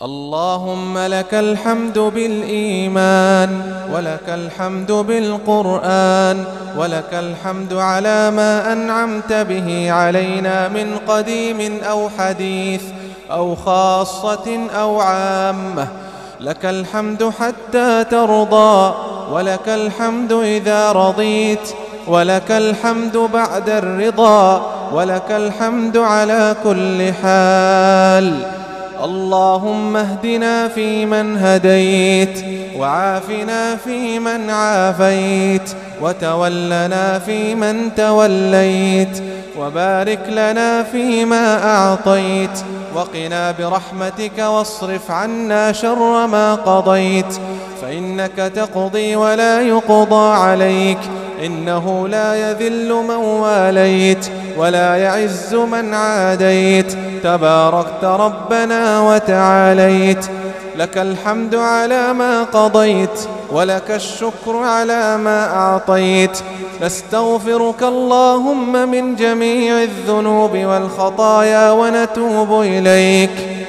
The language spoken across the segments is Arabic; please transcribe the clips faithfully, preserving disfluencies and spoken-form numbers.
اللهم لك الحمد بالإيمان، ولك الحمد بالقرآن، ولك الحمد على ما أنعمت به علينا من قديم أو حديث أو خاصة أو عامة. لك الحمد حتى ترضى، ولك الحمد إذا رضيت، ولك الحمد بعد الرضا، ولك الحمد على كل حال. اللهم اهدنا فيمن هديت، وعافنا فيمن عافيت، وتولنا فيمن توليت، وبارك لنا فيما أعطيت، وقنا برحمتك واصرف عنا شر ما قضيت، فإنك تقضي ولا يقضى عليك، إنه لا يذل من واليت ولا يعز من عاديت، تباركت ربنا وتعاليت. لك الحمد على ما قضيت، ولك الشكر على ما أعطيت. نستغفرك اللهم من جميع الذنوب والخطايا ونتوب إليك.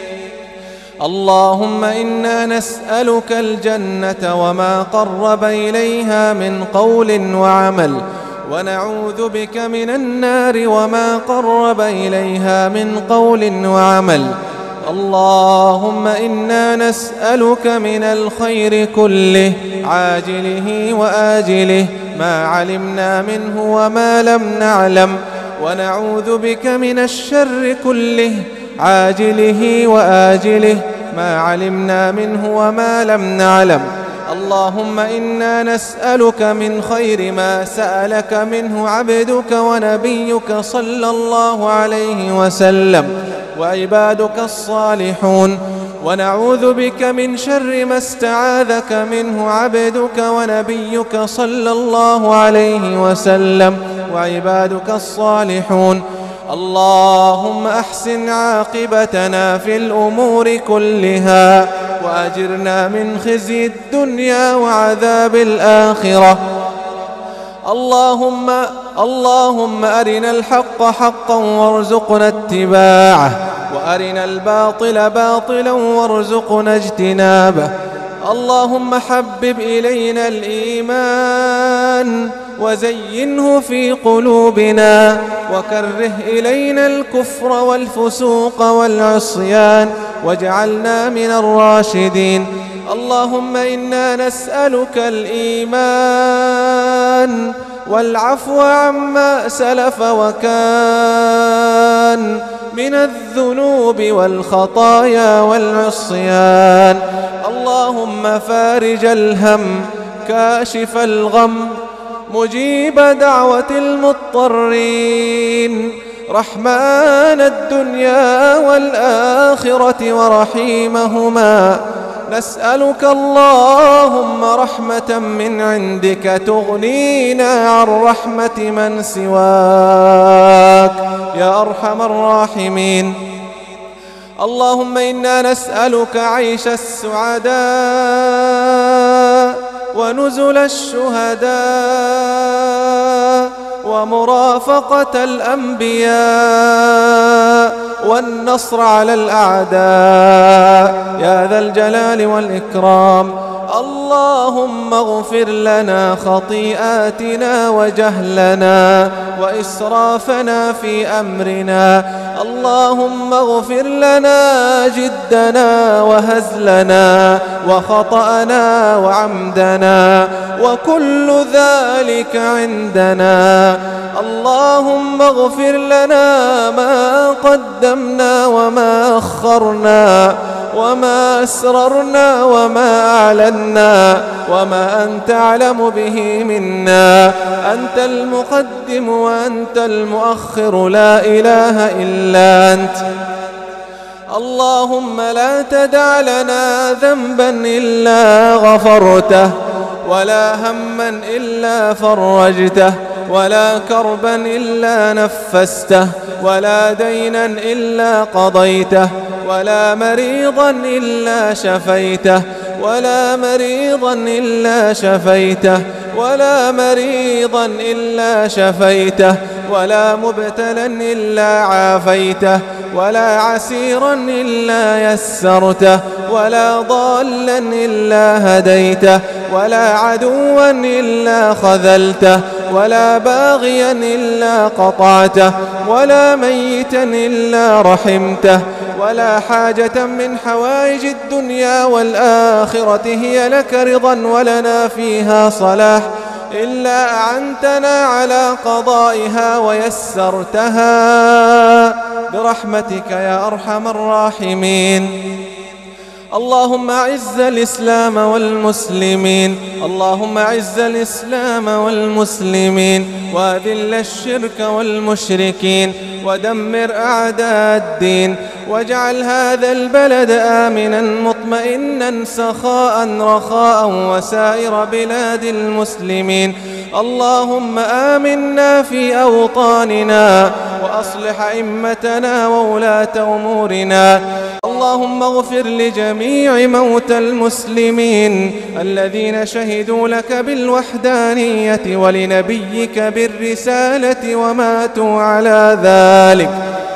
اللهم إنا نسألك الجنة وما قرب إليها من قول وعمل، ونعوذ بك من النار وما قرب إليها من قول وعمل. اللهم إنا نسألك من الخير كله عاجله وآجله ما علمنا منه وما لم نعلم، ونعوذ بك من الشر كله عاجله وآجله ما علمنا منه وما لم نعلم. اللهم إنا نسألك من خير ما سألك منه عبدك ونبيك صلى الله عليه وسلم وعبادك الصالحون، ونعوذ بك من شر ما استعاذك منه عبدك ونبيك صلى الله عليه وسلم وعبادك الصالحون. اللهم أحسن عاقبتنا في الأمور كلها، وأجرنا من خزي الدنيا وعذاب الآخرة. اللهم اللهم أرنا الحق حقا وارزقنا اتباعه، وأرنا الباطل باطلا وارزقنا اجتنابه. اللهم حبب إلينا الإيمان وزينه في قلوبنا، وكره إلينا الكفر والفسوق والعصيان، واجعلنا من الراشدين. اللهم إنا نسألك الإيمان والعفو عما سلف وكان من الذنوب والخطايا والعصيان. اللهم فارج الهم، كاشف الغم، مجيب دعوة المضطرين، رحمن الدنيا والآخرة ورحيمهما. نسألك اللهم رحمة من عندك تغنينا عن رحمة من سواك يا أرحم الراحمين. اللهم إنا نسألك عيش السعداء ونزل الشهداء ومرافقة الأنبياء والنصر على الأعداء يا ذا الجلال والإكرام. اللهم اغفر لنا خطيئاتنا وجهلنا وإسرافنا في أمرنا. اللهم اغفر لنا جدنا وهزلنا وخطأنا وعمدنا وكل ذلك عندنا. اللهم اغفر لنا ما قدمنا وما أخرنا وما أسررنا وما أعلنا وما أنت أعلم به منا. أنت المقدم وأنت المؤخر، لا إله إلا أنت. اللهم لا تدع لنا ذنبا إلا غفرته، ولا هما إلا فرجته، ولا كربا إلا نفسته، ولا دينا إلا قضيته، ولا مريضا إلا شفيته، ولا مريضا إلا شفيته، ولا مريضا إلا شفيته، ولا مبتلا إلا عافيته، ولا عسيرا إلا يسرته، ولا ضالا إلا هديته ولا عدوا إلا خذلته ولا باغيا إلا قطعته ولا ميتا إلا رحمته ولا حاجة من حوائج الدنيا والآخرة هي لك رضا ولنا فيها صلاح إلا أعنتنا على قضائها ويسرتها برحمتك يا أرحم الراحمين. اللهم أعز الإسلام والمسلمين اللهم أعز الإسلام والمسلمين وأذل الشرك والمشركين ودمر أعداء الدين واجعل هذا البلد آمنا مطمئنا سخاء رخاء وسائر بلاد المسلمين. اللهم آمنا في أوطاننا وأصلح أئمتنا وولاة أمورنا. اللهم اغفر لجميع موتى المسلمين الذين شهدوا لك بالوحدانية ولنبيك بالرسالة وماتوا على ذلك.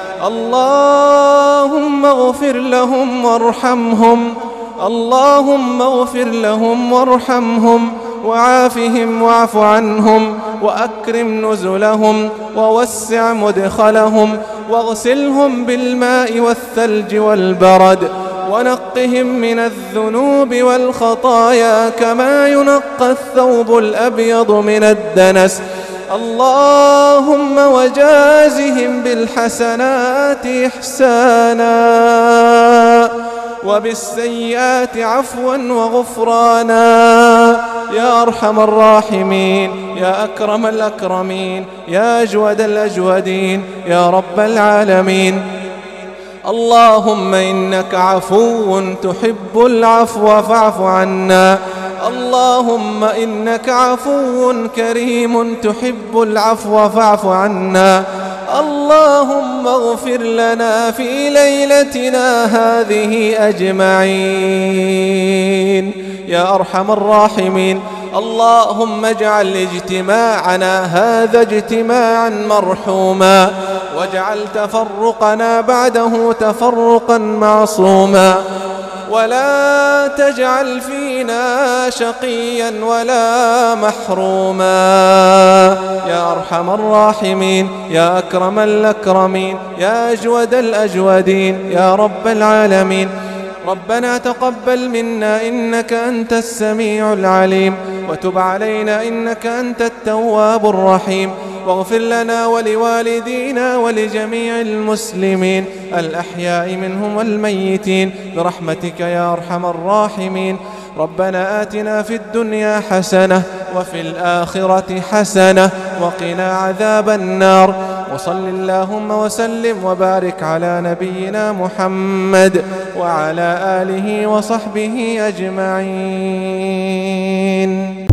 اللهم اغفر لهم وارحمهم اللهم اغفر لهم وارحمهم وعافهم واعف عنهم وأكرم نزلهم ووسع مدخلهم واغسلهم بالماء والثلج والبرد ونقهم من الذنوب والخطايا كما ينقى الثوب الأبيض من الدنس. اللهم وجازهم بالحسنات إحسانا وبالسيئات عفوا وغفرانا يا أرحم الراحمين يا أكرم الأكرمين يا أجود الأجودين يا رب العالمين. اللهم إنك عفو تحب العفو فاعف عنا. اللهم إنك عفو كريم تحب العفو فاعف عنا. اللهم اغفر لنا في ليلتنا هذه أجمعين يا أرحم الراحمين. اللهم اجعل اجتماعنا هذا اجتماعا مرحوما واجعل تفرقنا بعده تفرقا معصوما ولا تجعل فينا شقيا ولا محروما يا أرحم الراحمين يا أكرم الأكرمين يا أجود الأجودين يا رب العالمين. ربنا تقبل منا إنك أنت السميع العليم وتب علينا إنك أنت التواب الرحيم واغفر لنا ولوالدينا ولجميع المسلمين الأحياء منهم والميتين برحمتك يا أرحم الراحمين. ربنا آتنا في الدنيا حسنة وفي الآخرة حسنة وقنا عذاب النار. وصل اللهم وسلم وبارك على نبينا محمد وعلى آله وصحبه أجمعين.